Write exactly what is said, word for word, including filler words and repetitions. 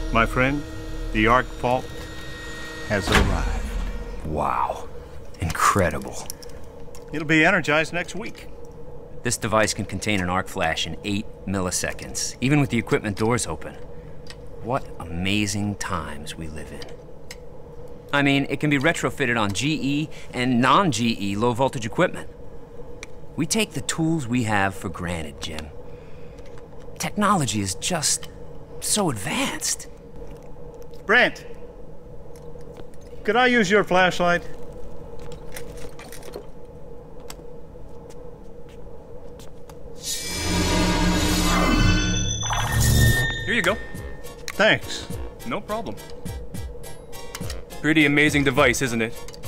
My friend, the arc fault has arrived. Wow. Incredible. It'll be energized next week. This device can contain an arc flash in eight milliseconds, even with the equipment doors open. What amazing times we live in. I mean, it can be retrofitted on G E and non-G E low-voltage equipment. We take the tools we have for granted, Jim. Technology is just so advanced. Brent, could I use your flashlight? Here you go. Thanks. No problem. Pretty amazing device, isn't it?